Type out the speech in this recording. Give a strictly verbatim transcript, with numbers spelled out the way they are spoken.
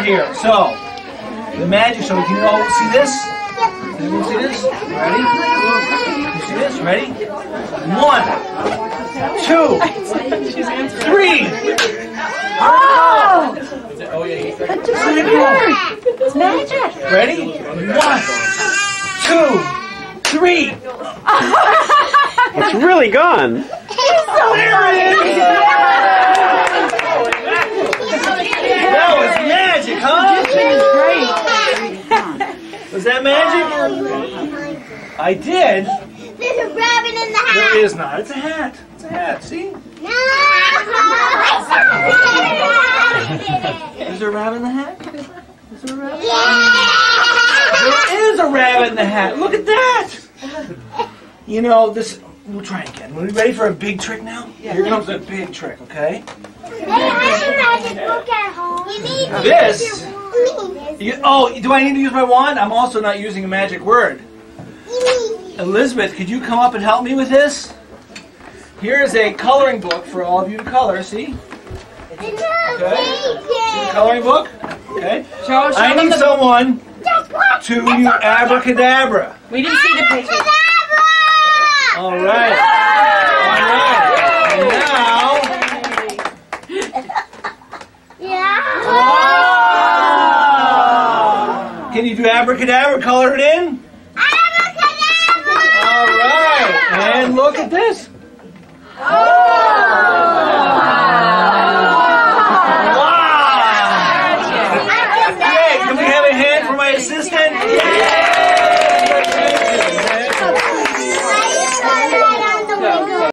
here. So, the magic, so can you all see this? Can you see this? Ready? You see this? Ready? One, two, three. Oh! Oh, yeah, That just worked! It's magic! Ready? One, two, three. It's really gone. There it is! That was magic, huh? Was that magic? I did. There's a rabbit in the hat. There is not. It's a hat. It's a hat. See? No. Is there a rabbit in the hat? Is there a rabbit? Yeah. There is a rabbit in the hat. Look at that. You know, this. We'll try again. Are we ready for a big trick now? Yeah. Here comes a big trick, okay? Hey, I have a magic book at home. You need to This. use your wand. You, oh, do I need to use my wand? I'm also not using a magic word. Elizabeth, could you come up and help me with this? Here is a coloring book for all of you to color. See? Okay. See the coloring book? Okay. Show, show I them need the... someone to use abracadabra. We didn't see the picture. All right. All right. And now. Yeah. Oh. Can you do abracadabra? Color it in. Abracadabra. All right. And look at this. Oh.